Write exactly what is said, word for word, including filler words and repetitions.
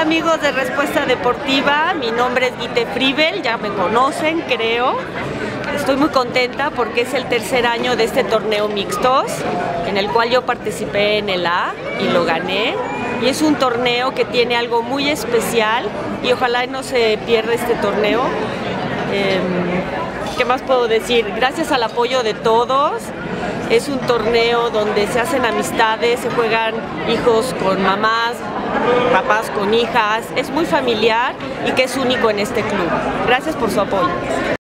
amigos de Respuesta Deportiva? Mi nombre es Guite Fribel, ya me conocen, creo. Estoy muy contenta porque es el tercer año de este torneo mixtos, en el cual yo participé en el A y lo gané. Y es un torneo que tiene algo muy especial y ojalá no se pierda este torneo. Eh, ¿Qué más puedo decir? Gracias al apoyo de todos. Es un torneo donde se hacen amistades, se juegan hijos con mamás, papás con hijas. Es muy familiar y que es único en este club. Gracias por su apoyo.